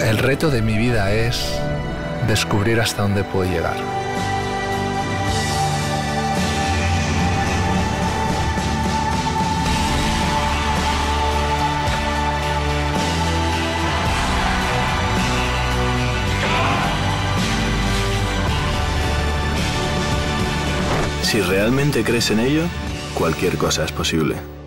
El reto de mi vida es descubrir hasta dónde puedo llegar. Si realmente crees en ello, cualquier cosa es posible.